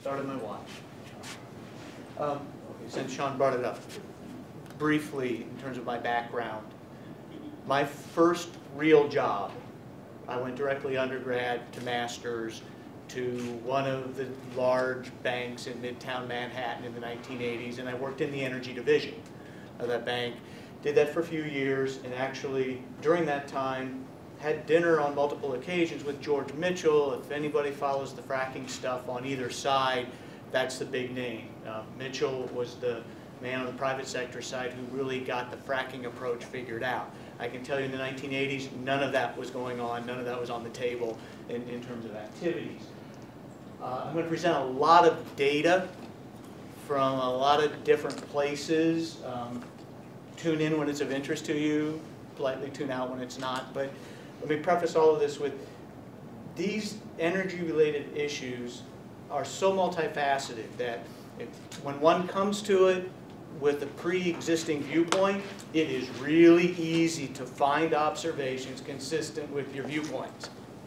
Started my watch. Okay, since Sean brought it up, briefly in terms of my background, my first real job, I went directly undergrad to master's to one of the large banks in Midtown Manhattan in the 1980s, and I worked in the energy division of that bank. Did that for a few years, and actually during that time had dinner on multiple occasions with George Mitchell. If anybody follows the fracking stuff on either side, that's the big name. Mitchell was the man on the private sector side who really got the fracking approach figured out. I can tell you in the 1980s, none of that was going on, none of that was on the table in terms of activities. I'm going to present a lot of data from a lot of different places. Tune in when it's of interest to you, politely tune out when it's not. But let me preface all of this with these energy-related issues are so multifaceted that when one comes to it with a pre-existing viewpoint, it is really easy to find observations consistent with your viewpoints.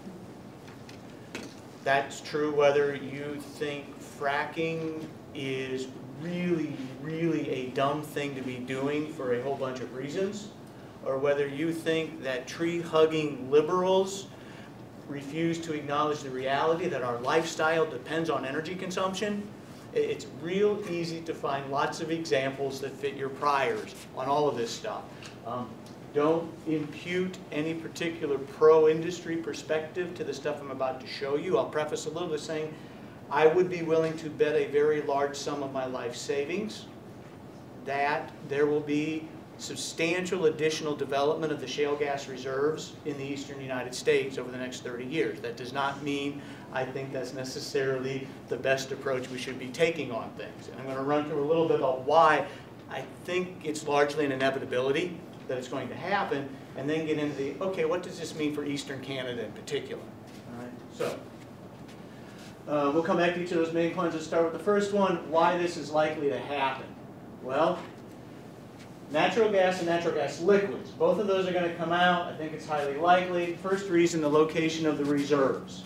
That's true whether you think fracking is really a dumb thing to be doing for a whole bunch of reasons, or whether you think that tree-hugging liberals refuse to acknowledge the reality that our lifestyle depends on energy consumption. It's real easy to find lots of examples that fit your priors on all of this stuff. Don't impute any particular pro-industry perspective to the stuff I'm about to show you. I'll preface a little bit saying I would be willing to bet a very large sum of my life savings that there will be substantial additional development of the shale gas reserves in the eastern United States over the next 30 years. That does not mean I think that's necessarily the best approach we should be taking on things. And I'm going to run through a little bit about why I think it's largely an inevitability that it's going to happen, and then get into the, okay, what does this mean for eastern Canada in particular? All right, so we'll come back to each of those main points. Let's start with the first one, why this is likely to happen. Well, natural gas and natural gas liquids. Both of those are going to come out. I think it's highly likely. First reason, the location of the reserves.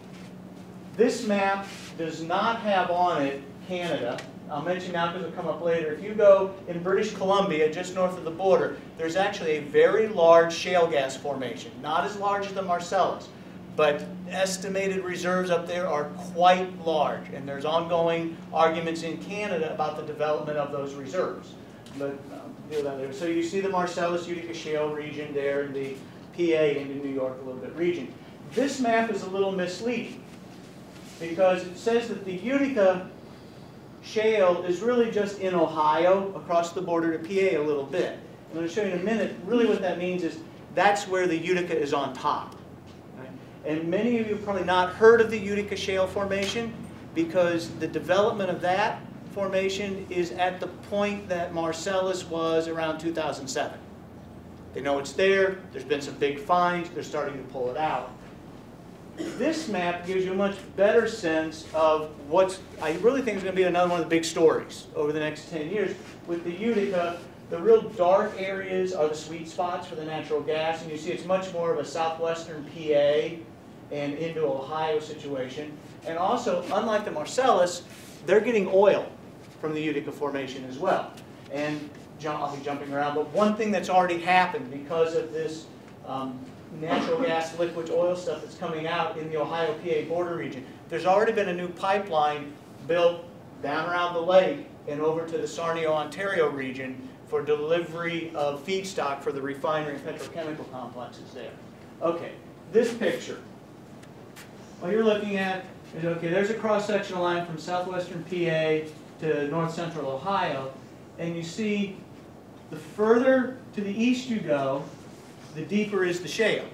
This map does not have on it Canada. I'll mention now because it'll come up later. If you go in British Columbia, just north of the border, there's actually a very large shale gas formation. Not as large as the Marcellus, but estimated reserves up there are quite large. And there's ongoing arguments in Canada about the development of those reserves. But deal with that later. So you see the Marcellus Utica Shale region there, and the PA into New York a little bit region. This map is a little misleading because it says that the Utica Shale is really just in Ohio, across the border to PA a little bit. I'm going to show you in a minute, really what that means is that's where the Utica is on top. Right? And many of you have probably not heard of the Utica Shale formation because the development of that formation is at the point that Marcellus was around 2007. They know it's there, there's been some big finds, they're starting to pull it out. This map gives you a much better sense of what I really think is going to be another one of the big stories over the next 10 years. With the Utica, the real dark areas are the sweet spots for the natural gas, and you see it's much more of a southwestern PA and into Ohio situation. And also, unlike the Marcellus, they're getting oil from the Utica Formation as well. And I'll be jumping around, but one thing that's already happened because of this natural gas, liquids, oil stuff that's coming out in the Ohio-PA border region. There's already been a new pipeline built down around the lake and over to the Sarnia, Ontario region for delivery of feedstock for the refinery and petrochemical complexes there. Okay, this picture. What you're looking at is, okay, there's a cross-sectional line from southwestern PA to north-central Ohio, and you see the further to the east you go, the deeper is the shale.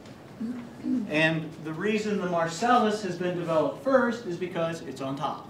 And the reason the Marcellus has been developed first is because it's on top.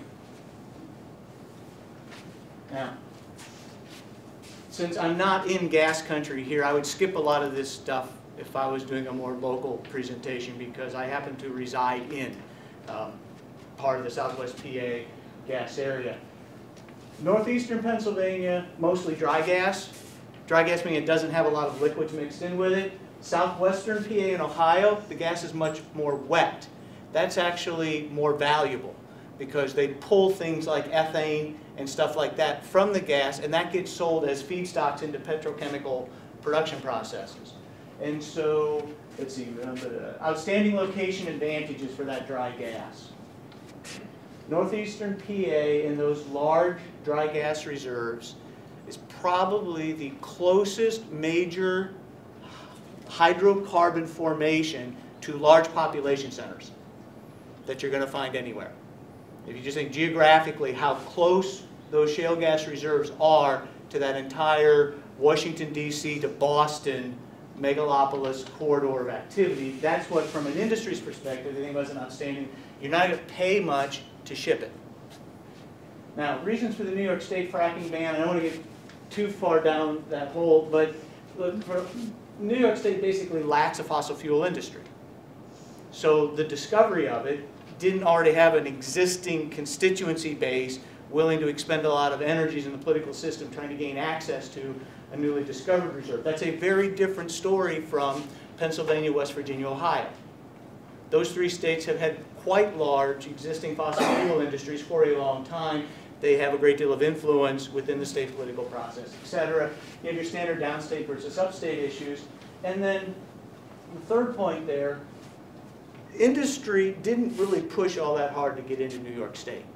Now, since I'm not in gas country here, I would skip a lot of this stuff if I was doing a more local presentation because I happen to reside in part of the southwest PA gas area. Northeastern Pennsylvania, mostly dry gas. Dry gas meaning it doesn't have a lot of liquids mixed in with it. Southwestern PA and Ohio, the gas is much more wet. That's actually more valuable because they pull things like ethane and stuff like that from the gas, and that gets sold as feedstocks into petrochemical production processes. And so, let's see, outstanding location advantages for that dry gas. Northeastern PA in those large dry gas reserves is probably the closest major hydrocarbon formation to large population centers that you're going to find anywhere. If you just think geographically how close those shale gas reserves are to that entire Washington, D.C. to Boston megalopolis corridor of activity, that's what, from an industry's perspective, they think was an outstanding. You're not going to pay much to ship it. Now, reasons for the New York State fracking ban, I don't want to get too far down that hole, but look, New York State basically lacks a fossil fuel industry. So the discovery of it didn't already have an existing constituency base willing to expend a lot of energies in the political system trying to gain access to a newly discovered reserve. That's a very different story from Pennsylvania, West Virginia, Ohio. Those three states have had quite large existing fossil fuel industries for a long time. They have a great deal of influence within the state political process, etc. You have your standard downstate versus upstate issues. And then the third point there, industry didn't really push all that hard to get into New York State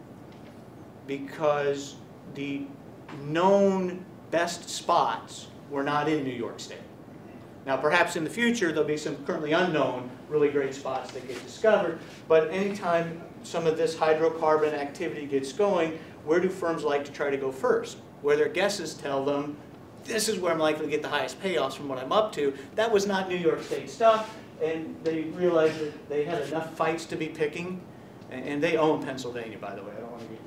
because the known best spots were not in New York State. Now, perhaps in the future, there'll be some currently unknown really great spots that get discovered, but anytime some of this hydrocarbon activity gets going, where do firms like to try to go first? Where their guesses tell them, this is where I'm likely to get the highest payoffs from what I'm up to. That was not New York State stuff, and they realized that they had enough fights to be picking, and they own Pennsylvania, by the way. I don't want to get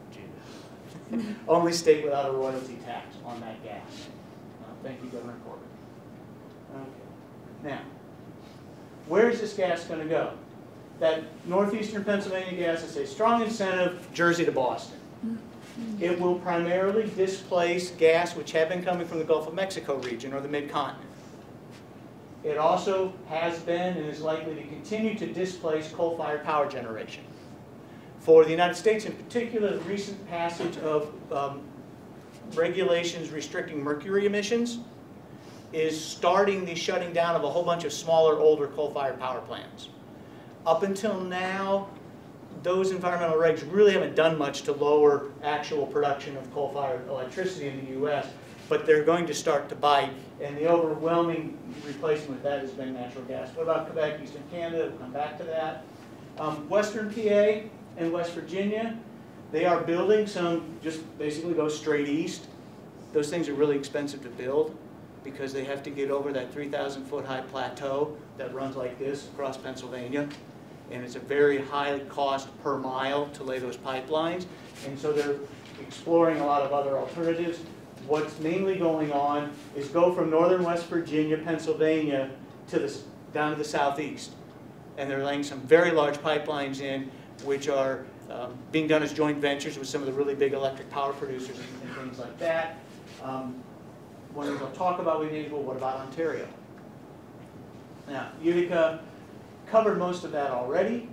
too only state without a royalty tax on that gas. Thank you, Governor Corbett. Okay. Now, where is this gas going to go? That northeastern Pennsylvania gas is a strong incentive, Jersey to Boston. It will primarily displace gas which had been coming from the Gulf of Mexico region or the mid-continent. It also has been and is likely to continue to displace coal-fired power generation. For the United States in particular, the recent passage of regulations restricting mercury emissions is starting the shutting down of a whole bunch of smaller, older coal-fired power plants. Up until now, those environmental regs really haven't done much to lower actual production of coal-fired electricity in the U.S., but they're going to start to bite, and the overwhelming replacement with that has been natural gas. What about Quebec, Eastern Canada? We'll come back to that. Western PA and West Virginia, they are building some, just basically go straight east. Those things are really expensive to build because they have to get over that 3,000-foot high plateau that runs like this across Pennsylvania. And it's a very high cost per mile to lay those pipelines. And so they're exploring a lot of other alternatives. What's mainly going on is go from northern West Virginia, Pennsylvania, to down to the southeast. And they're laying some very large pipelines in, which are being done as joint ventures with some of the really big electric power producers and things like that. One of those I'll talk about with you, well, what about Ontario? Now, Utica covered most of that already.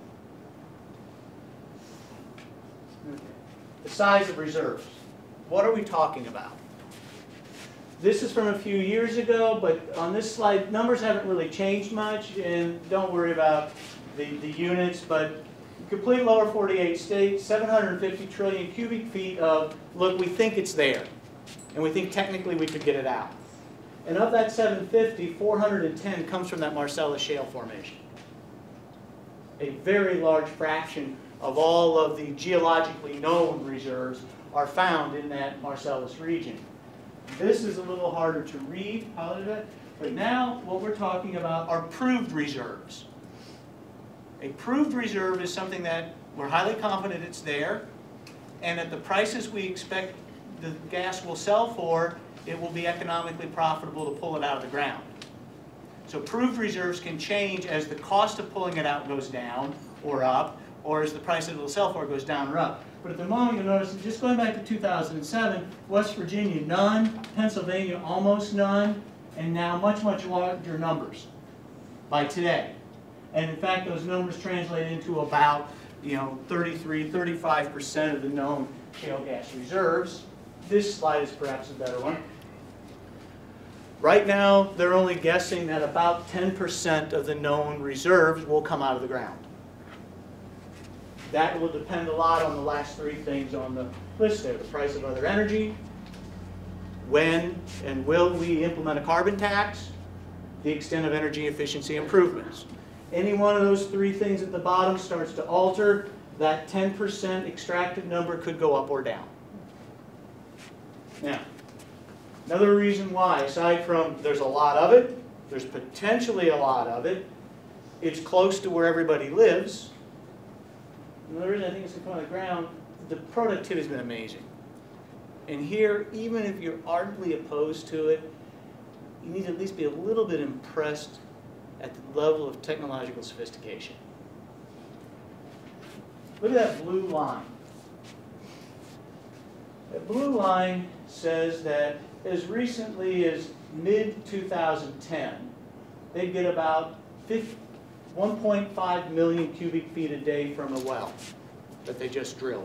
Okay. The size of reserves. What are we talking about? This is from a few years ago, but on this slide, numbers haven't really changed much, and don't worry about the units, but complete lower 48 states, 750 trillion cubic feet of, look, we think it's there, and we think technically we could get it out. And of that 750, 410 comes from that Marcellus Shale formation. A very large fraction of all of the geologically known reserves are found in that Marcellus region. This is a little harder to read, but now what we're talking about are proved reserves. A proved reserve is something that we're highly confident it's there, and at the prices we expect the gas will sell for, it will be economically profitable to pull it out of the ground. So proved reserves can change as the cost of pulling it out goes down or up, or as the price that it will sell for goes down or up. But at the moment, you'll notice, just going back to 2007, West Virginia, none, Pennsylvania, almost none, and now much, much larger numbers by today. And in fact, those numbers translate into about 33, 35% of the known shale gas reserves. This slide is perhaps a better one. Right now, they're only guessing that about 10% of the known reserves will come out of the ground. That will depend a lot on the last three things on the list there: the price of other energy, when and will we implement a carbon tax, the extent of energy efficiency improvements. Any one of those three things at the bottom starts to alter, that 10% extracted number could go up or down. Now, another reason why, aside from there's a lot of it, there's potentially a lot of it, it's close to where everybody lives. Another reason I think it's going to come on the ground, the productivity has been amazing. And here, even if you're ardently opposed to it, you need to at least be a little bit impressed at the level of technological sophistication. Look at that blue line. That blue line says that as recently as mid-2010, they'd get about 1.5 million cubic feet a day from a well that they just drilled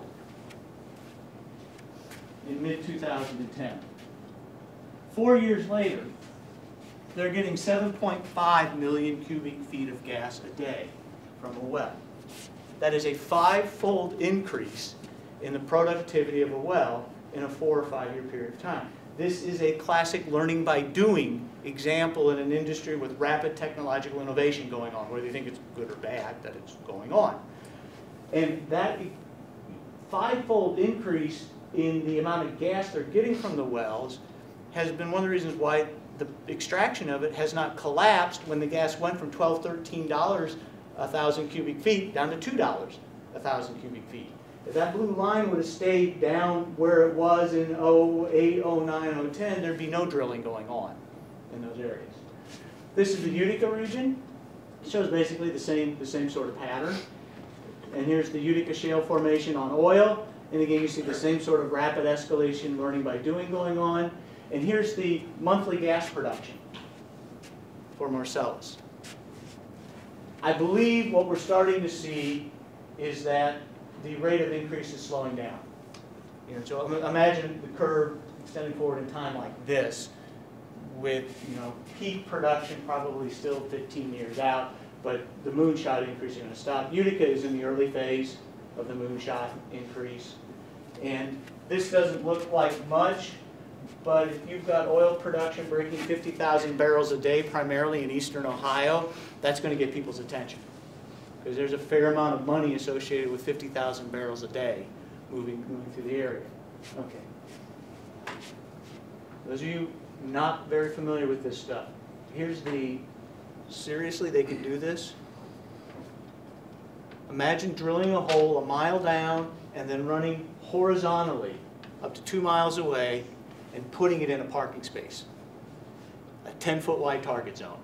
in mid-2010. 4 years later, they're getting 7.5 million cubic feet of gas a day from a well. That is a 5-fold increase in the productivity of a well in a 4 or 5 year period of time. This is a classic learning by doing example in an industry with rapid technological innovation going on, whether you think it's good or bad that it's going on. And that 5-fold increase in the amount of gas they're getting from the wells has been one of the reasons why the extraction of it has not collapsed when the gas went from $12, $13 a thousand cubic feet down to $2 a thousand cubic feet. If that blue line would have stayed down where it was in 08, 09, 010, there'd be no drilling going on in those areas. This is the Utica region. It shows basically the same sort of pattern. And here's the Utica Shale Formation on oil. And again, you see the same sort of rapid escalation, learning by doing going on. And here's the monthly gas production for Marcellus. I believe what we're starting to see is that the rate of increase is slowing down. So imagine the curve extending forward in time like this, with peak production probably still 15 years out, but the moonshot increase is going to stop. Utica is in the early phase of the moonshot increase, and this doesn't look like much, but if you've got oil production breaking 50,000 barrels a day, primarily in eastern Ohio, that's going to get people's attention, because there's a fair amount of money associated with 50,000 barrels a day moving through the area. Okay. Those of you not very familiar with this stuff, here's the, seriously, they can do this? Imagine drilling a hole a mile down and then running horizontally up to 2 miles away and putting it in a parking space, a 10-foot wide target zone.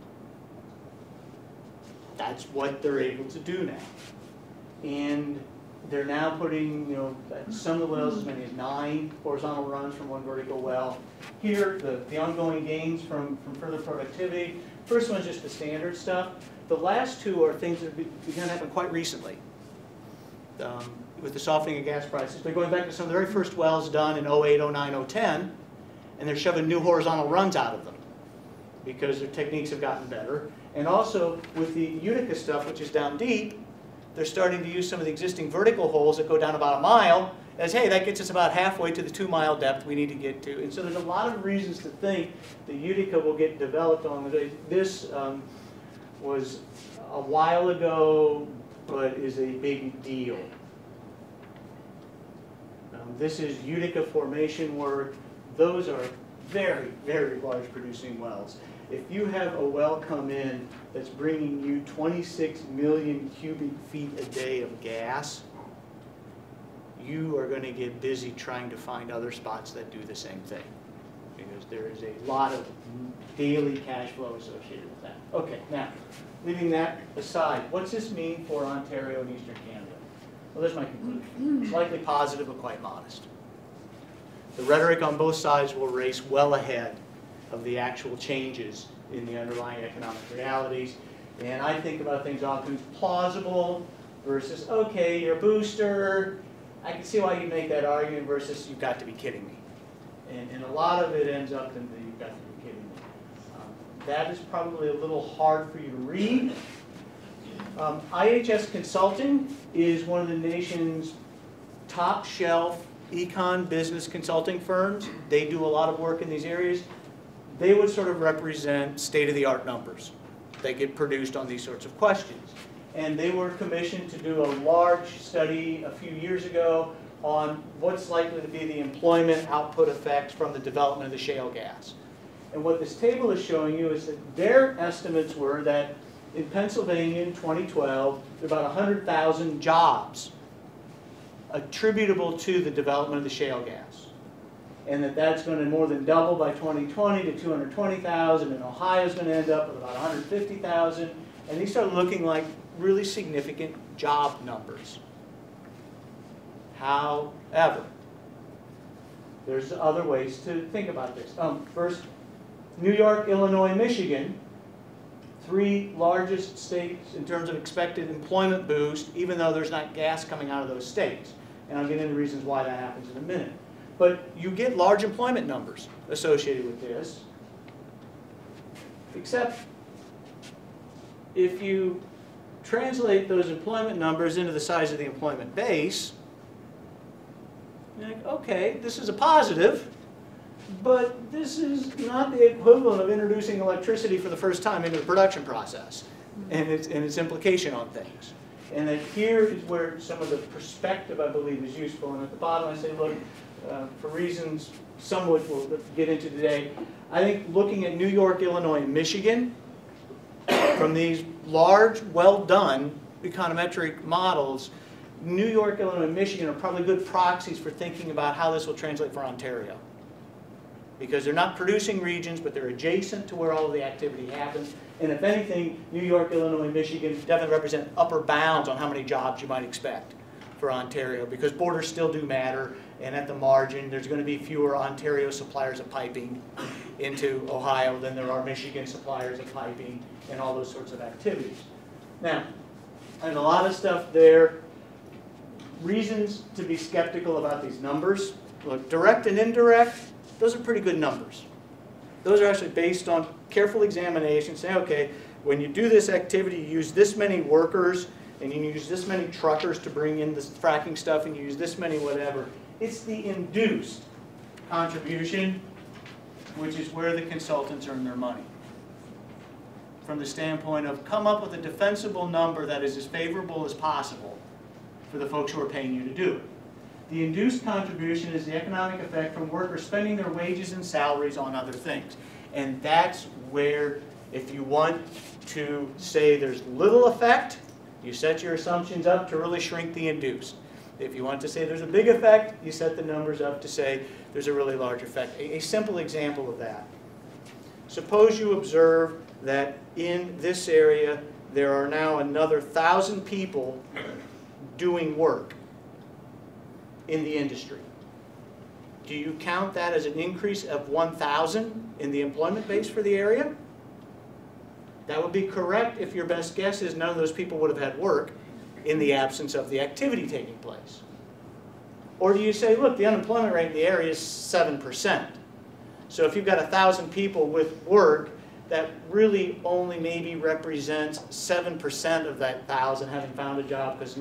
That's what they're able to do now. And they're now putting, at some of the wells as many as 9 horizontal runs from one vertical well. Here, the ongoing gains from further productivity. First one's just the standard stuff. The last two are things that have begun to happen quite recently with the softening of gas prices. They're going back to some of the very first wells done in 08, 09, 010, and they're shoving new horizontal runs out of them because their techniques have gotten better. And also with the Utica stuff, which is down deep, they're starting to use some of the existing vertical holes that go down about a mile as, hey, that gets us about halfway to the 2-mile depth we need to get to. And so there's a lot of reasons to think the Utica will get developed on the way. This was a while ago, but is a big deal. This is Utica formation work. Those are very, very large producing wells. If you have a well come in that's bringing you 26 million cubic feet a day of gas, you are going to get busy trying to find other spots that do the same thing, because there is a lot of daily cash flow associated with that. Okay, now, leaving that aside, what's this mean for Ontario and Eastern Canada? Well, there's my conclusion. It's likely positive, but quite modest. The rhetoric on both sides will race well ahead of the actual changes in the underlying economic realities. And I think about things often plausible, versus, okay, you're a booster, I can see why you make that argument, versus you've got to be kidding me. And a lot of it ends up in the you've got to be kidding me. That is probably a little hard for you to read. IHS Consulting is one of the nation's top shelf econ business consulting firms. They do a lot of work in these areas. They would sort of represent state-of-the-art numbers that get produced on these sorts of questions. And they were commissioned to do a large study a few years ago on what's likely to be the employment output effects from the development of the shale gas. And what this table is showing you is that their estimates were that in Pennsylvania in 2012, there were about 100,000 jobs attributable to the development of the shale gas. And that that's going to more than double by 2020 to 220,000, and Ohio's going to end up with about 150,000. And these start looking like really significant job numbers. However, there's other ways to think about this. First, New York, Illinois, Michigan, 3 largest states in terms of expected employment boost, even though there's not gas coming out of those states. And I'll get into reasons why that happens in a minute. But you get large employment numbers associated with this, except if you translate those employment numbers into the size of the employment base, you're like, okay, this is a positive, but this is not the equivalent of introducing electricity for the first time into the production process and its implication on things. And that here is where some of the perspective, I believe, is useful. And at the bottom I say, look, for reasons somewhat we'll get into today, I think looking at New York, Illinois, and Michigan, from these large, well-done econometric models, New York, Illinois, and Michigan are probably good proxies for thinking about how this will translate for Ontario. Because they're not producing regions, but they're adjacent to where all of the activity happens. And if anything, New York, Illinois, and Michigan definitely represent upper bounds on how many jobs you might expect for Ontario, because borders still do matter, and at the margin, there's going to be fewer Ontario suppliers of piping into Ohio than there are Michigan suppliers of piping and all those sorts of activities. Now, and a lot of stuff there, reasons to be skeptical about these numbers. Look, direct and indirect, those are pretty good numbers. Those are actually based on careful examination, saying, okay, when you do this activity, you use this many workers, and you use this many truckers to bring in this fracking stuff, and you use this many whatever. It's the induced contribution, which is where the consultants earn their money. From the standpoint of come up with a defensible number that is as favorable as possible for the folks who are paying you to do it. The induced contribution is the economic effect from workers spending their wages and salaries on other things. And that's where, if you want to say there's little effect, you set your assumptions up to really shrink the induced. If you want to say there's a big effect, you set the numbers up to say there's a really large effect. A simple example of that. Suppose you observe that in this area there are now another 1,000 people doing work in the industry. Do you count that as an increase of 1,000 in the employment base for the area? That would be correct if your best guess is none of those people would have had work in the absence of the activity taking place. Or do you say, look, the unemployment rate in the area is 7%. So if you've got 1,000 people with work, that really only maybe represents 7% of that 1,000 having found a job, because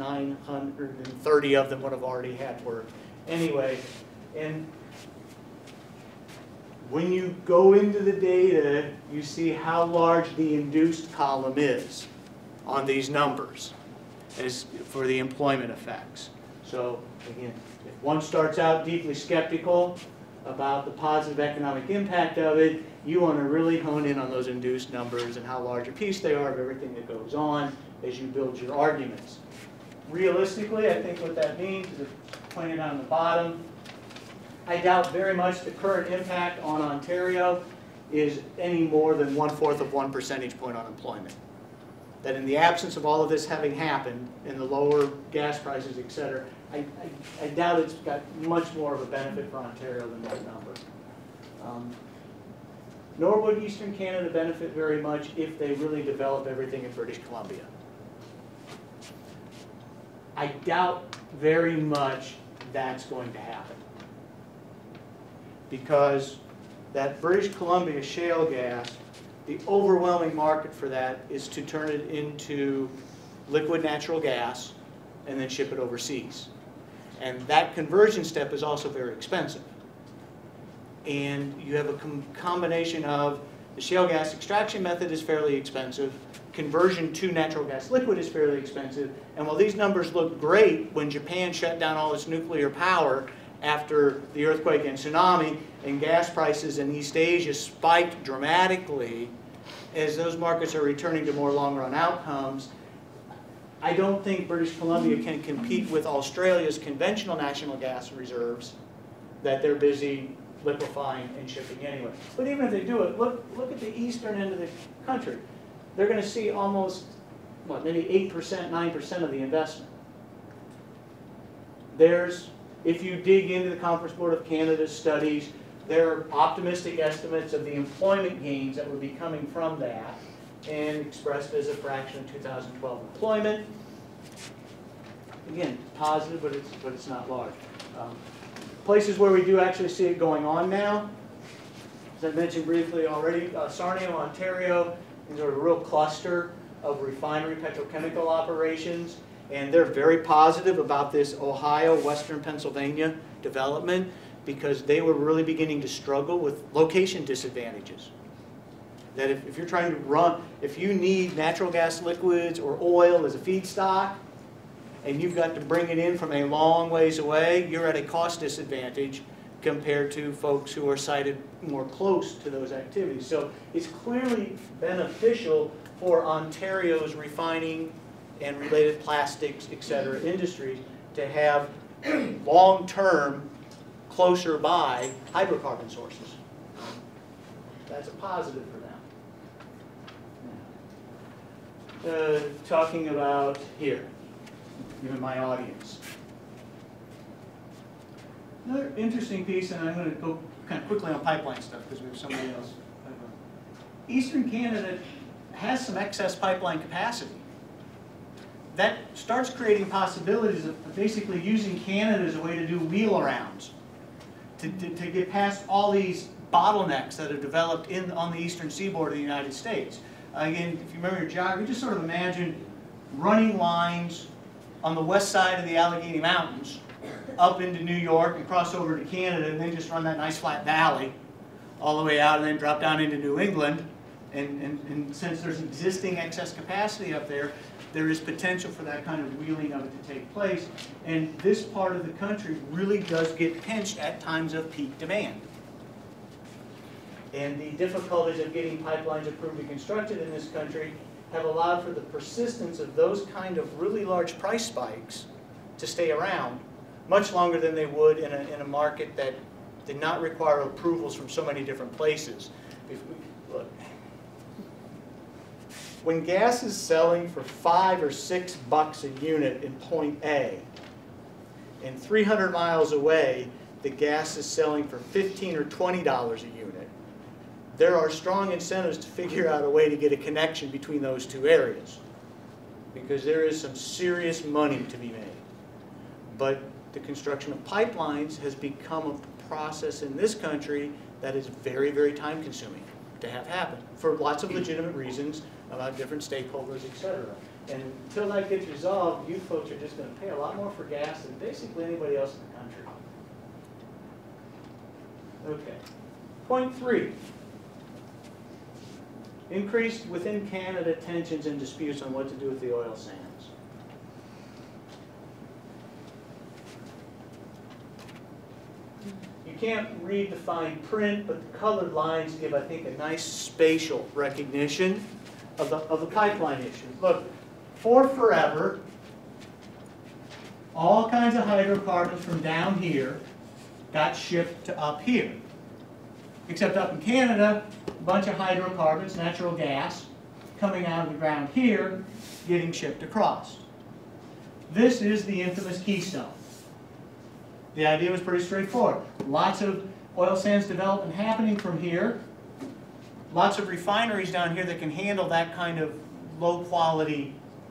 930 of them would have already had work anyway. And when you go into the data, you see how large the induced column is on these numbers as for the employment effects. So again, if one starts out deeply skeptical about the positive economic impact of it, you want to really hone in on those induced numbers and how large a piece they are of everything that goes on as you build your arguments. Realistically, I think what that means is, pointed out on the bottom, I doubt very much the current impact on Ontario is any more than 1/4 of 1 percentage point on employment. That in the absence of all of this having happened, and the lower gas prices, et cetera, I doubt it's got much more of a benefit for Ontario than that number. Nor would Eastern Canada benefit very much if they really develop everything in British Columbia. I doubt very much that's going to happen. Because that British Columbia shale gas, the overwhelming market for that is to turn it into liquid natural gas and then ship it overseas. And that conversion step is also very expensive. And you have a combination of the shale gas extraction method is fairly expensive, conversion to natural gas liquid is fairly expensive, and while these numbers look great when Japan shut down all its nuclear power after the earthquake and tsunami, and gas prices in East Asia spiked dramatically as those markets are returning to more long-run outcomes, I don't think British Columbia can compete with Australia's conventional national gas reserves that they're busy liquefying and shipping anyway. But even if they do it, look at the eastern end of the country. They're going to see almost, what, maybe 8%, 9% of the investment. There's, if you dig into the Conference Board of Canada's studies, there are optimistic estimates of the employment gains that would be coming from that, and expressed as a fraction of 2012 employment. Again, positive, but it's not large. Places where we do actually see it going on now, as I mentioned briefly already, Sarnia, Ontario is a real cluster of refinery petrochemical operations, and they're very positive about this Ohio, Western Pennsylvania development because they were really beginning to struggle with location disadvantages. That if you're trying to run, if you need natural gas liquids or oil as a feedstock, and you've got to bring it in from a long ways away, you're at a cost disadvantage compared to folks who are sited more close to those activities. So it's clearly beneficial for Ontario's refining and related plastics, et cetera, industries to have long-term, closer by hydrocarbon sources. That's a positive for them. Talking about here. Given my audience. Another interesting piece, and I'm going to go kind of quickly on pipeline stuff because we have somebody else. Eastern Canada has some excess pipeline capacity. That starts creating possibilities of basically using Canada as a way to do wheel-arounds, to get past all these bottlenecks that have developed on the eastern seaboard of the United States. Again, if you remember your geography, just sort of imagine running lines on the west side of the Allegheny Mountains up into New York and cross over to Canada and then just run that nice flat valley all the way out and then drop down into New England. And since there's existing excess capacity up there, there is potential for that kind of wheeling of it to take place. And this part of the country really does get pinched at times of peak demand. And the difficulties of getting pipelines approved and constructed in this country have allowed for the persistence of those kind of really large price spikes to stay around much longer than they would in a market that did not require approvals from so many different places. Look, when gas is selling for $5 or $6 a unit in point A, and 300 miles away the gas is selling for $15 or $20 a unit, there are strong incentives to figure out a way to get a connection between those two areas because there is some serious money to be made. But the construction of pipelines has become a process in this country that is very, very time consuming to have happen for lots of legitimate reasons about different stakeholders, etc. And until that gets resolved, you folks are just going to pay a lot more for gas than basically anybody else in the country. Okay. Point 3. Increased within Canada tensions and disputes on what to do with the oil sands. You can't read the fine print, but the colored lines give, I think, a nice spatial recognition of the pipeline issue. Look, for forever, all kinds of hydrocarbons from down here got shipped to up here. Except up in Canada, a bunch of hydrocarbons, natural gas, coming out of the ground here, getting shipped across. This is the infamous Keystone. The idea was pretty straightforward. Lots of oil sands development happening from here. Lots of refineries down here that can handle that kind of low-quality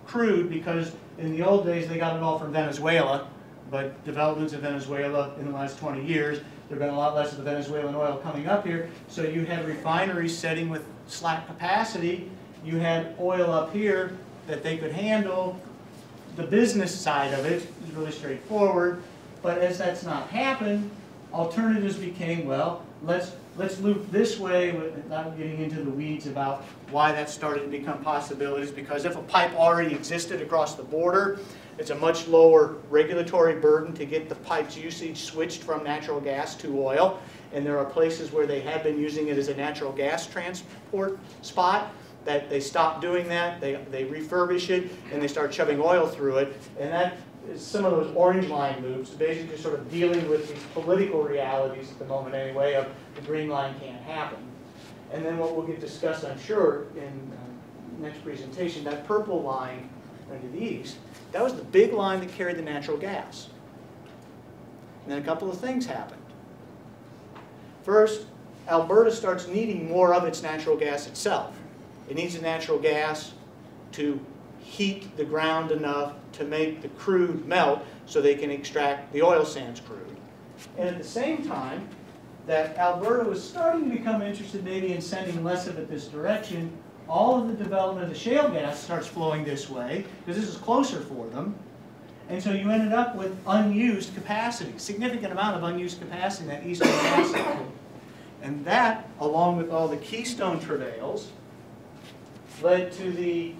crude because in the old days they got it all from Venezuela, but developments in Venezuela in the last 20 years, there have been a lot less of the Venezuelan oil coming up here. So you had refineries setting with slack capacity. You had oil up here that they could handle. The business side of it is really straightforward. But as that's not happened, alternatives became, well, let's loop this way without getting into the weeds about why that started to become possibilities. Because if a pipe already existed across the border, it's a much lower regulatory burden to get the pipe's usage switched from natural gas to oil. And there are places where they have been using it as a natural gas transport spot that they stop doing that. They refurbish it and they start shoving oil through it. And that is some of those orange line loops, basically sort of dealing with these political realities at the moment anyway of the green line can't happen. And then what will get discussed, I'm sure, in next presentation, that purple line to the east, that was the big line that carried the natural gas. And then a couple of things happened. First, Alberta starts needing more of its natural gas itself. It needs the natural gas to heat the ground enough to make the crude melt so they can extract the oil sands crude. And at the same time that Alberta was starting to become interested maybe in sending less of it this direction, all of the development of the shale gas starts flowing this way because this is closer for them. And so you ended up with unused capacity, significant amount of unused capacity in that eastern gas line. And that, along with all the Keystone travails, led to the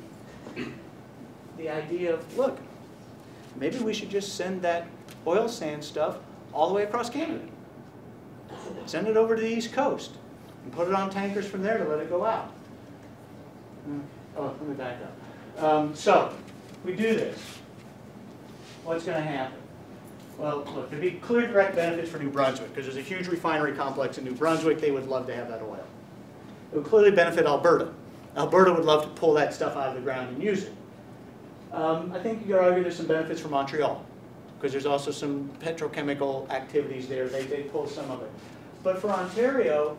idea of, look, maybe we should just send that oil sand stuff all the way across Canada. Send it over to the East Coast and put it on tankers from there to let it go out. Oh, let me back up. So, if we do this, what's going to happen? Well, look, there'd be clear direct benefits for New Brunswick because there's a huge refinery complex in New Brunswick. They would love to have that oil. It would clearly benefit Alberta. Alberta would love to pull that stuff out of the ground and use it. I think you could argue there's some benefits for Montreal because there's also some petrochemical activities there. They pull some of it. But for Ontario,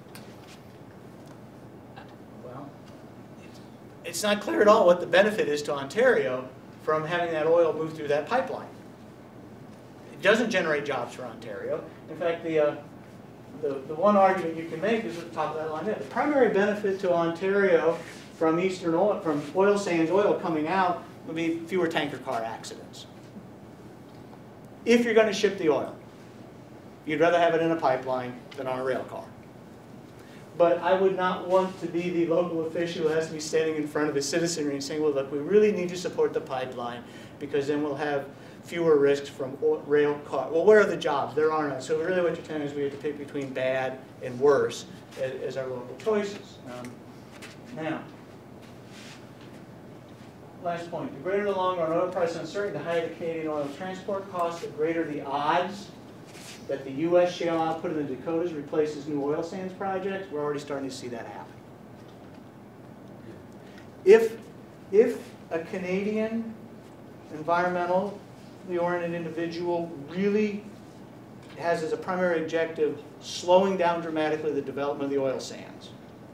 well, it's not clear at all what the benefit is to Ontario from having that oil move through that pipeline. It doesn't generate jobs for Ontario. In fact, the one argument you can make is at the top of that line there. The primary benefit to Ontario from eastern oil, from oil sands oil coming out would be fewer tanker car accidents. If you're going to ship the oil, you'd rather have it in a pipeline than on a rail car. But I would not want to be the local official who has to be standing in front of his citizenry and saying, well, look, we really need to support the pipeline because then we'll have fewer risks from rail car. Well, where are the jobs? There are none. So really what you're telling us is we have to pick between bad and worse as our local choices. Now, last point. The greater the long-run oil price uncertainty, the higher the Canadian oil transport costs, the greater the odds that the U.S. shale output in the Dakotas replaces new oil sands projects. We're already starting to see that happen. If a Canadian environmentally oriented individual really has as a primary objective slowing down dramatically the development of the oil sands,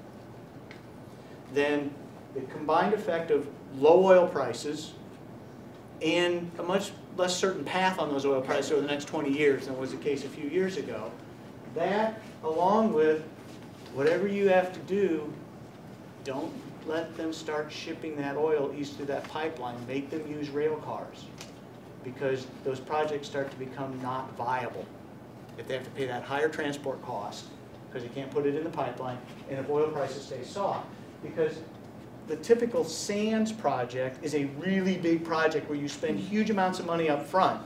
then the combined effect of low oil prices and a much less certain path on those oil prices over the next 20 years than was the case a few years ago, that along with whatever you have to do, don't let them start shipping that oil east through that pipeline. Make them use rail cars because those projects start to become not viable if they have to pay that higher transport cost because they can't put it in the pipeline and if oil prices stay soft. Because the typical sands project is a really big project where you spend huge amounts of money up front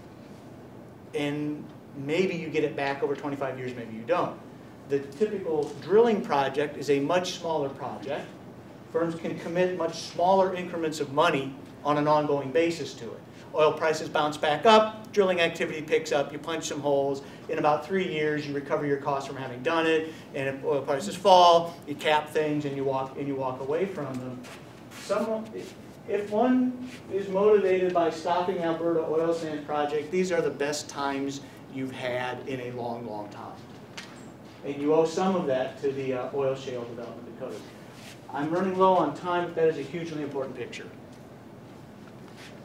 and maybe you get it back over 25 years, maybe you don't. The typical drilling project is a much smaller project. Firms can commit much smaller increments of money on an ongoing basis to it. Oil prices bounce back up, drilling activity picks up, you punch some holes. In about 3 years, you recover your costs from having done it. And if oil prices fall, you cap things and you walk away from them. If one is motivated by stopping the Alberta oil sands project, these are the best times you've had in a long, long time. And you owe some of that to the oil shale development in Dakota. I'm running low on time, but that is a hugely important picture.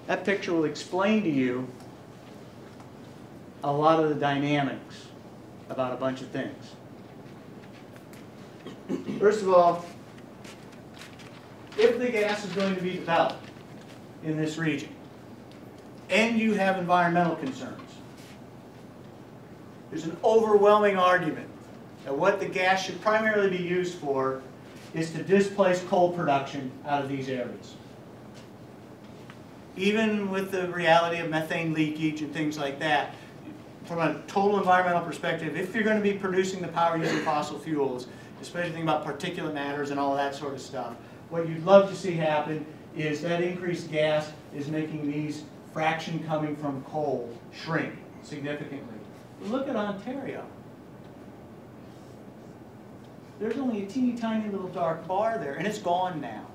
That picture will explain to you a lot of the dynamics about a bunch of things. First of all, if the gas is going to be developed in this region, and you have environmental concerns, there's an overwhelming argument that what the gas should primarily be used for is to displace coal production out of these areas. Even with the reality of methane leakage and things like that, from a total environmental perspective, if you're going to be producing the power using fossil fuels, especially thinking about particulate matters and all of that sort of stuff, what you'd love to see happen is that increased gas is making these fraction coming from coal shrink significantly. Look at Ontario. There's only a teeny tiny little dark bar there, and it's gone now.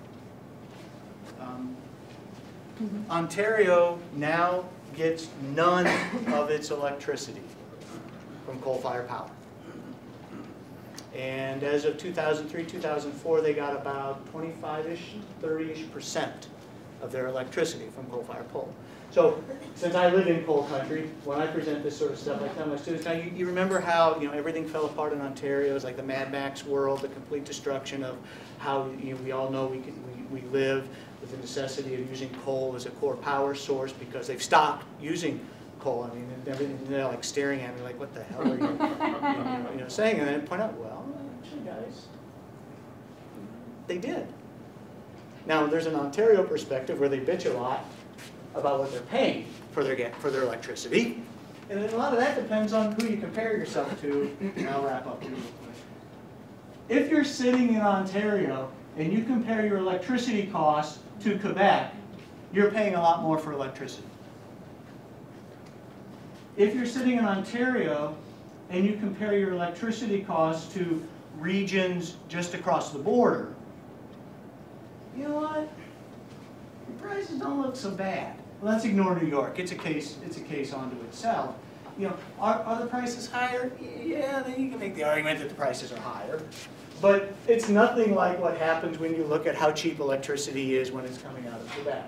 Ontario now gets none of its electricity from coal-fired power. And as of 2003, 2004, they got about 25-ish, 30-ish% of their electricity from coal-fired power. So, since I live in coal country, when I present this sort of stuff, I tell my students, now you remember how everything fell apart in Ontario? It was like the Mad Max world, the complete destruction of how we all know we live with the necessity of using coal as a core power source because they've stopped using coal. I mean, they're like staring at me like, what the hell are you saying? And then I point out, well, actually, guys, they did. Now, there's an Ontario perspective where they bitch a lot about what they're paying for their electricity. And then a lot of that depends on who you compare yourself to. And I'll wrap up here real quick. If you're sitting in Ontario and you compare your electricity costs to Quebec, you're paying a lot more for electricity. If you're sitting in Ontario and you compare your electricity costs to regions just across the border, you know what? The prices don't look so bad. Well, let's ignore New York. It's a case unto itself. Are the prices higher? Yeah, then you can make the argument that the prices are higher. But it's nothing like what happens when you look at how cheap electricity is when it's coming out of Quebec.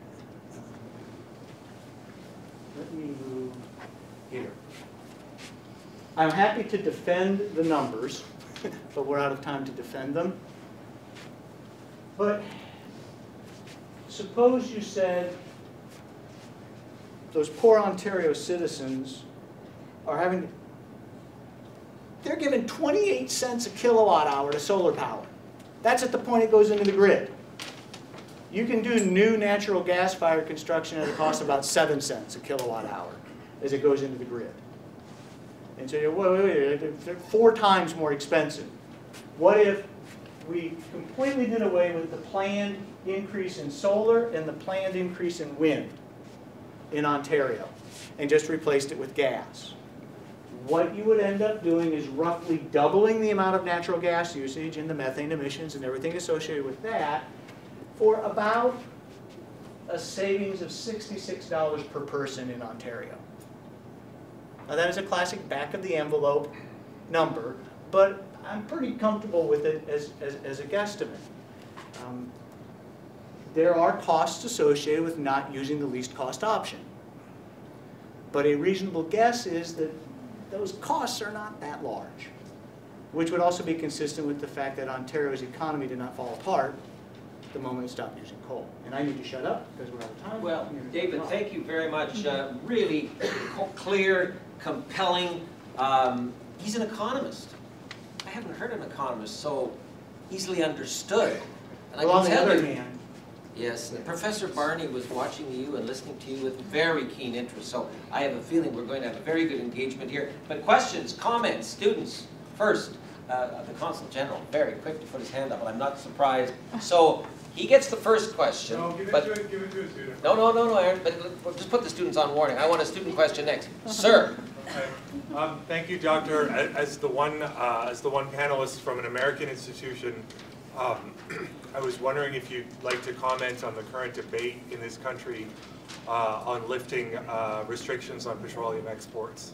Let me move here. I'm happy to defend the numbers, but we're out of time to defend them. But suppose you said those poor Ontario citizens are having, they're given 28 cents a kilowatt hour to solar power. That's at the point it goes into the grid. You can do new natural gas-fired construction at a cost of about 7 cents a kilowatt hour as it goes into the grid. And so you're, wait, they're 4 times more expensive. What if we completely did away with the planned increase in solar and the planned increase in wind in Ontario and just replaced it with gas? What you would end up doing is roughly doubling the amount of natural gas usage and the methane emissions and everything associated with that for about a savings of $66 per person in Ontario. Now that is a classic back-of-the-envelope number, but I'm pretty comfortable with it as a guesstimate. There are costs associated with not using the least cost option. But a reasonable guess is that those costs are not that large, which would also be consistent with the fact that Ontario's economy did not fall apart the moment it stopped using coal. And I need to shut up because we're out of time. Well, David, thank you very much. Really clear, compelling. He's an economist. I haven't heard an economist so easily understood. And Well, I on can the tell other you, hand, yes, Professor Barney was watching you and listening to you with very keen interest. So I have a feeling we're going to have a very good engagement here. But questions, comments, students, first. The Consul General, very quick to put his hand up, but I'm not surprised. So he gets the first question. No, give it to a student. No, Aaron, but just put the students on warning. I want a student question next. Sir. Okay. Thank you, Doctor. As the one panelist from an American institution, I was wondering if you'd like to comment on the current debate in this country on lifting restrictions on petroleum exports.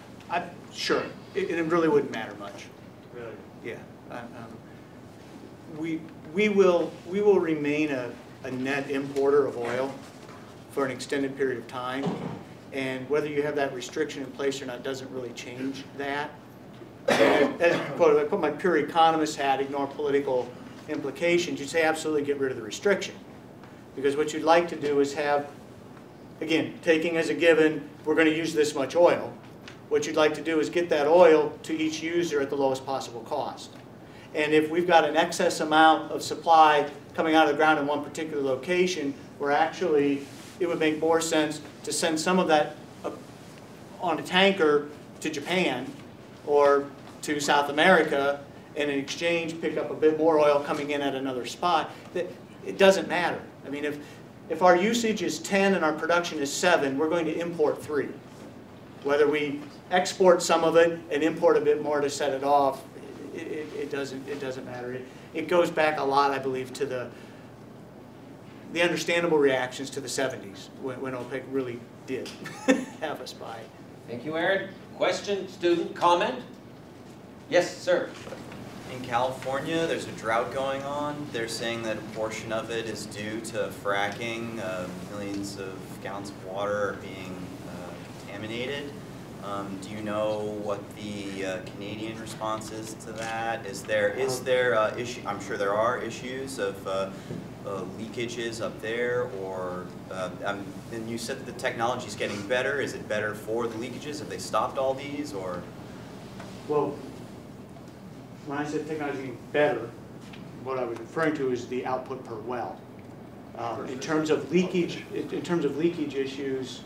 Sure. It really wouldn't matter much. Really? Yeah. we will remain a net importer of oil for an extended period of time, and whether you have that restriction in place or not doesn't really change that. As I put my pure economist hat, ignore political implications, you'd say absolutely get rid of the restriction. Because what you'd like to do is have, again, taking as a given, we're going to use this much oil. What you'd like to do is get that oil to each user at the lowest possible cost. And if we've got an excess amount of supply coming out of the ground in one particular location, where actually it would make more sense to send some of that on a tanker to Japan or to South America, and in exchange pick up a bit more oil coming in at another spot, it doesn't matter. I mean, if our usage is 10 and our production is 7, we're going to import 3. Whether we export some of it and import a bit more to set it off, it doesn't matter. It goes back a lot, I believe, to the understandable reactions to the 70s when OPEC really did have us buy. Thank you, Aaron. Question, student, comment? Yes, sir. In California, there's a drought going on. They're saying that a portion of it is due to fracking. Millions of gallons of water are being contaminated. Do you know what the Canadian response is to that? Is there issue? I'm sure there are issues of leakages up there, or and you said that the technology is getting better. Is it better for the leakages? Have they stopped all these, or? Well, when I said technology getting better, what I was referring to is the output per well. In terms of leakage, issues,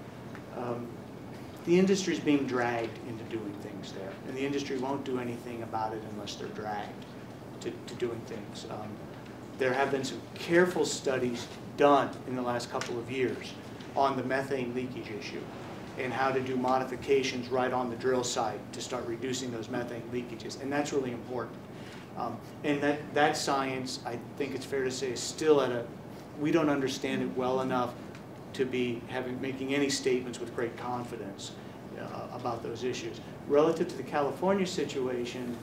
the industry is being dragged into doing things there, and the industry won't do anything about it unless they're dragged to doing things. There have been some careful studies done in the last couple of years on the methane leakage issue and how to do modifications right on the drill site to start reducing those methane leakages, and that's really important. And that science, I think it's fair to say, is still at we don't understand it well enough to be making any statements with great confidence about those issues. Relative to the California situation,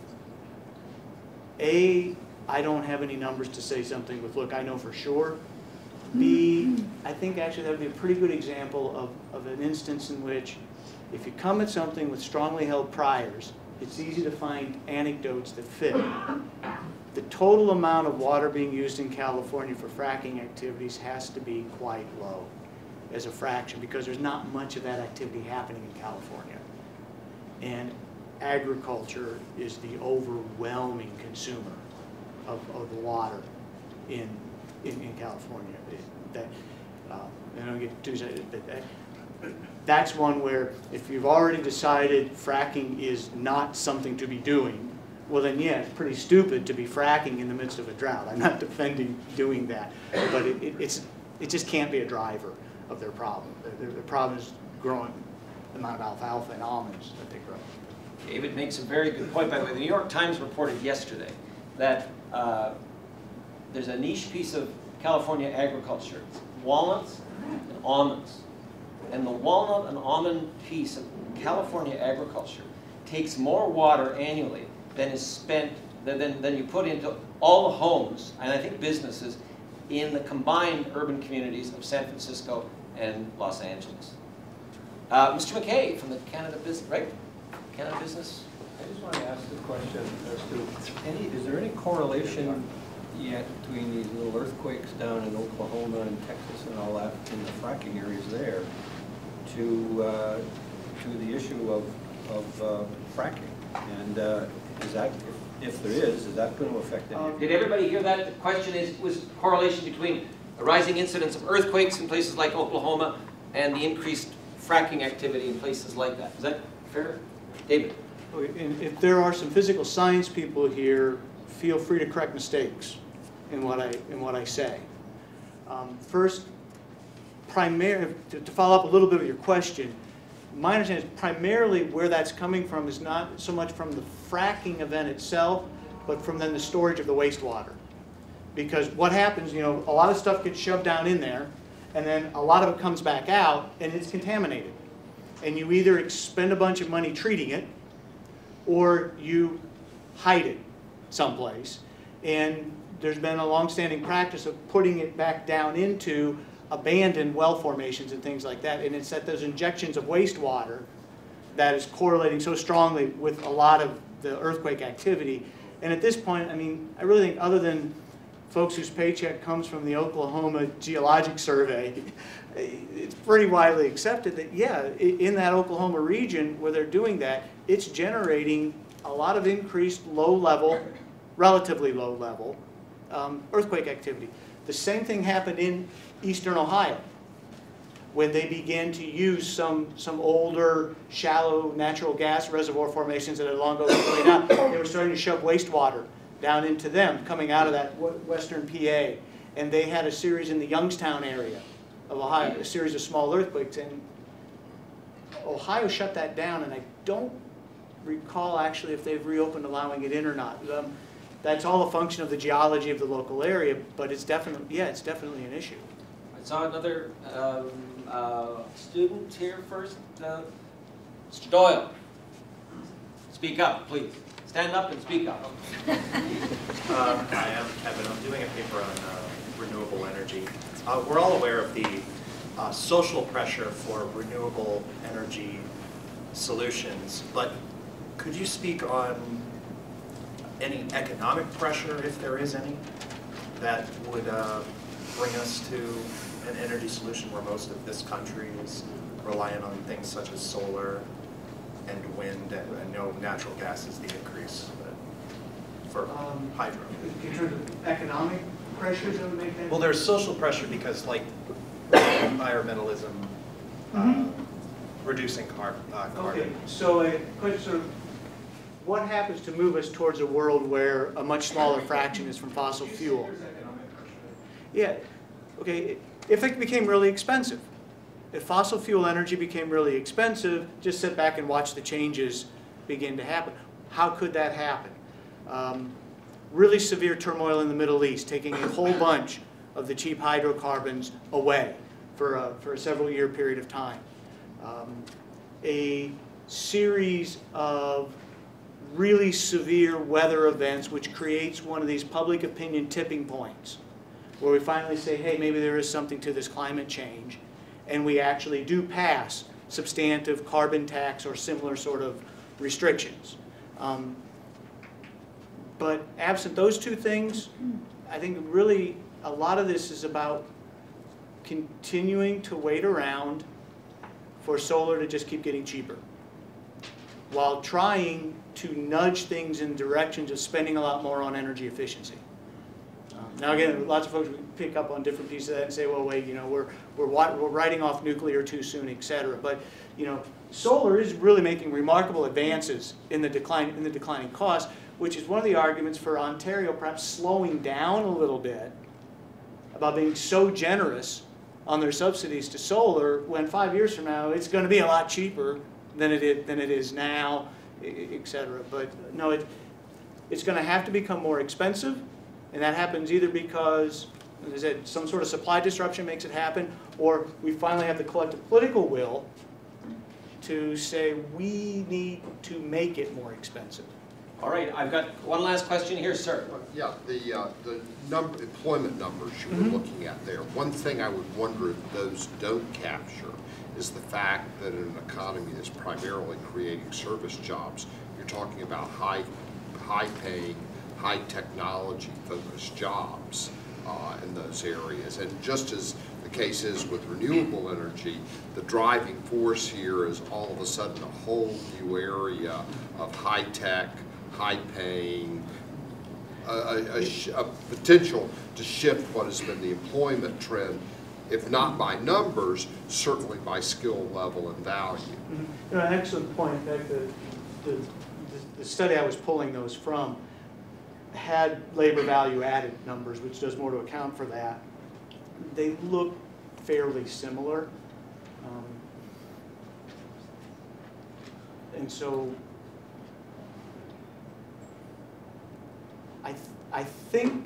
A, I don't have any numbers to say something with, look, I know for sure. B, I think actually that would be a pretty good example of an instance in which if you come at something with strongly held priors, it's easy to find anecdotes that fit. The total amount of water being used in California for fracking activities has to be quite low as a fraction, because there's not much of that activity happening in California. And agriculture is the overwhelming consumer of the water in California. I don't get too excited, but that's one where if you've already decided fracking is not something to be doing, well then yeah, it's pretty stupid to be fracking in the midst of a drought. I'm not defending doing that, but it just can't be a driver of their problem. Their problem is growing the amount of alfalfa and almonds that they grow. David makes a very good point, by the way. The New York Times reported yesterday that there's a niche piece of California agriculture, walnuts and almonds. And the walnut and almond piece of California agriculture takes more water annually than is spent, than you put into all the homes, and I think businesses, in the combined urban communities of San Francisco and Los Angeles. Mr. McKay from the Canada Business, right? Canada Business? I just want to ask the question as to, is there any correlation yet between these little earthquakes down in Oklahoma and Texas and all that in the fracking areas there to the issue of fracking? And is that, if there is that going to affect any? Did everybody hear that? The question was correlation between a rising incidence of earthquakes in places like Oklahoma and the increased fracking activity in places like that. Is that fair? David? And if there are some physical science people here, feel free to correct mistakes in what I say. First, to follow up a little bit with your question, my understanding is primarily where that's coming from is not so much from the fracking event itself, but from then the storage of the wastewater. Because what happens, a lot of stuff gets shoved down in there, and then a lot of it comes back out, and it's contaminated. And you either expend a bunch of money treating it, or you hide it someplace. And there's been a long-standing practice of putting it back down into abandoned well formations and things like that. And it's that those injections of wastewater that is correlating so strongly with a lot of the earthquake activity. And at this point, I mean, I really think other than folks whose paycheck comes from the Oklahoma Geologic Survey, it's pretty widely accepted that, yeah, in that Oklahoma region where they're doing that, it's generating a lot of increased low-level, relatively low-level earthquake activity. The same thing happened in eastern Ohio when they began to use some older, shallow natural gas reservoir formations that had long ago been played out. They were starting to shove wastewater down into them, coming out of that western PA. And they had a series in the Youngstown area of Ohio, a series of small earthquakes. And Ohio shut that down, and I don't recall actually if they've reopened allowing it in or not. That's all a function of the geology of the local area, but it's definitely, yeah, it's definitely an issue. I saw another student here first. Mr. Doyle, speak up, please. Stand up and speak up. Hi, I'm Kevin. I'm doing a paper on renewable energy. We're all aware of the social pressure for renewable energy solutions, but could you speak on any economic pressure, if there is any, that would bring us to an energy solution where most of this country is reliant on things such as solar and wind, and I know natural gas is the increase for hydro. In terms of economic pressures that would make that? Well, there's social pressure because, like, environmentalism, reducing carbon. Okay, so a question sort of, what happens to move us towards a world where a much smaller fraction is from fossil fuel? Yeah, okay, if it became really expensive. If fossil fuel energy became really expensive, just sit back and watch the changes begin to happen. How could that happen? Really severe turmoil in the Middle East, taking a whole bunch of the cheap hydrocarbons away for a several-year period of time. A series of really severe weather events which creates one of these public opinion tipping points where we finally say, hey, maybe there is something to this climate change, and we actually do pass substantive carbon tax or similar sort of restrictions. But absent those two things, I think really a lot of this is about continuing to wait around for solar to just keep getting cheaper, while trying to nudge things in directions of spending a lot more on energy efficiency. Now again, lots of folks pick up on different pieces of that and say, well, wait, you know, we're writing off nuclear too soon, et cetera. But you know, solar is really making remarkable advances in the declining cost, which is one of the arguments for Ontario perhaps slowing down a little bit about being so generous on their subsidies to solar, when 5 years from now it's going to be a lot cheaper than it is now, et cetera. But no, it's going to have to become more expensive, and that happens either because, as I said, some sort of supply disruption makes it happen, or we finally have the collective political will to say we need to make it more expensive. All right, I've got one last question here, sir. Yeah, the employment numbers you were looking at there. One thing I would wonder if those don't capture is the fact that in an economy that's primarily creating service jobs, you're talking about high-paying, high-technology-focused jobs in those areas. And just as the case is with renewable energy, the driving force here is all of a sudden a whole new area of high-tech, high-paying, a potential to shift what has been the employment trend, if not by numbers, certainly by skill level and value. You know, an excellent point. In fact, the study I was pulling those from had labor value added numbers, which does more to account for that. They look fairly similar. And so I think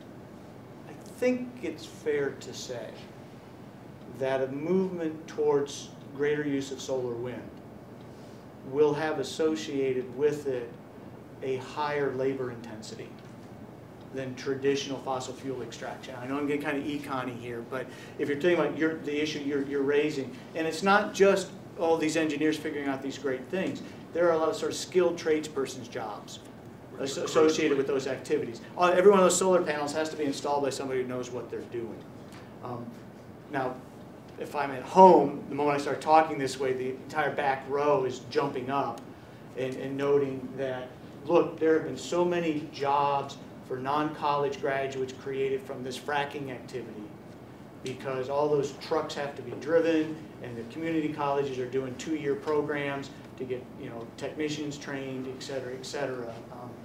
it's fair to say that a movement towards greater use of solar wind will have associated with it a higher labor intensity. than traditional fossil fuel extraction. I know I'm getting kind of econ-y here, but if you're talking about the issue you're raising, and it's not just all these engineers figuring out these great things. There are a lot of sort of skilled tradesperson's jobs associated with those activities. Every one of those solar panels has to be installed by somebody who knows what they're doing. Now, if I'm at home, the moment I start talking this way, the entire back row is jumping up and noting that, look, there have been so many jobs for non-college graduates created from this fracking activity because all those trucks have to be driven and the community colleges are doing 2-year programs to get, you know, technicians trained, et cetera, et cetera.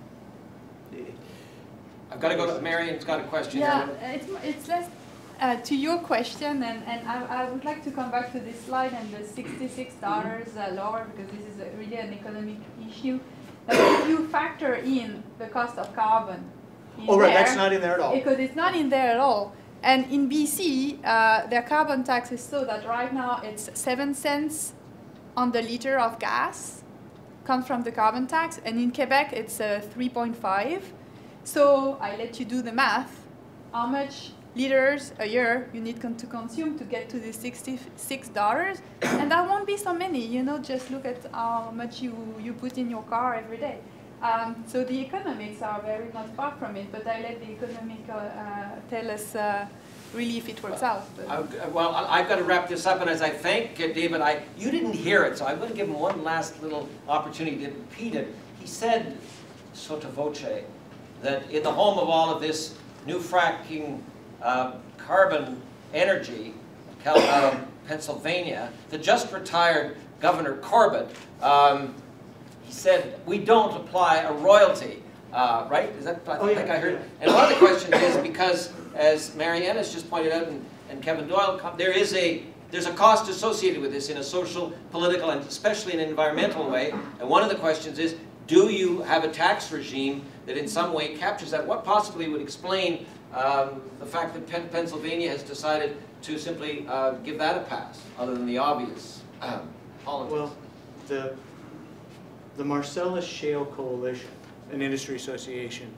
I've got to go to Marion's got a question. Yeah, it's less to your question, and I would like to come back to this slide and the $66 lower, because this is really an economic issue. If you factor in the cost of carbon, That's not in there at all. Because it's not in there at all. And in BC, their carbon tax is so that right now it's 7 cents on the liter of gas comes from the carbon tax, and in Quebec it's 3.5. So I let you do the math. How much liters a year you need to consume to get to the $66? And that won't be so many. You know, just look at how much you put in your car every day. So the economics are very much far from it, but I let the economic tell us really if it works out. Well, I've got to wrap this up, and as I thank David, you didn't hear it, so I'm going to give him one last little opportunity to repeat it. He said, sotto voce, that in the home of all of this new fracking carbon energy, Pennsylvania, the just retired Governor Corbett, he said, we don't apply a royalty, right? Is that, I think I heard. And one of the questions is because, as Marianne has just pointed out, and Kevin Doyle, there's a cost associated with this in a social, political, and especially an environmental way. And one of the questions is, do you have a tax regime that in some way captures that? What possibly would explain the fact that Pennsylvania has decided to simply give that a pass, other than the obvious politics? Well, the Marcellus Shale Coalition, an industry association,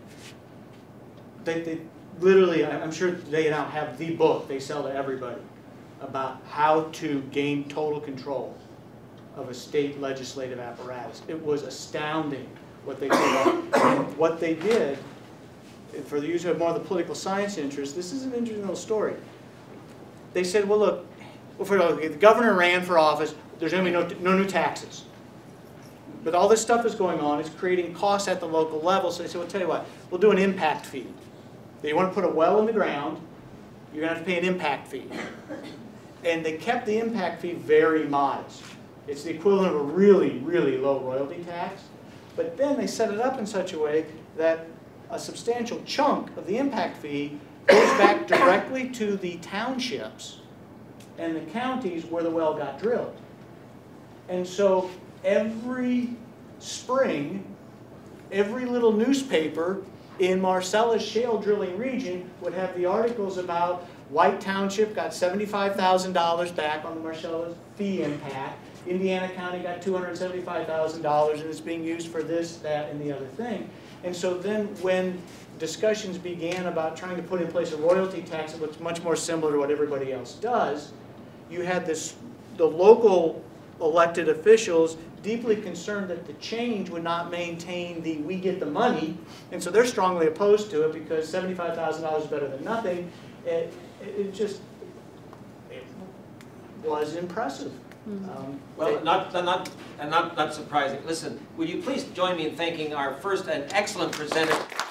they literally, I'm sure they now have the book they sell to everybody about how to gain total control of a state legislative apparatus. It was astounding what they did. And what they did, for the users who have more of the political science interest, this is an interesting little story. They said, well, look, the governor ran for office, there's going to be no new taxes. But all this stuff is going on, it's creating costs at the local level, so they said, well, tell you what, we'll do an impact fee. If you want to put a well in the ground, you're going to have to pay an impact fee. And they kept the impact fee very modest. It's the equivalent of a really, really low royalty tax. But then they set it up in such a way that a substantial chunk of the impact fee goes back directly to the townships and the counties where the well got drilled. And so every spring, every little newspaper in Marcellus Shale drilling region would have the articles about White Township got $75,000 back on the Marcellus fee impact. Indiana County got $275,000 and it's being used for this, that, and the other thing. And so then when discussions began about trying to put in place a royalty tax that looks much more similar to what everybody else does, you had the local elected officials deeply concerned that the change would not maintain the we get the money, and so they're strongly opposed to it because $75,000 is better than nothing. It was impressive. Well, not surprising. Listen, will you please join me in thanking our first and excellent presenter.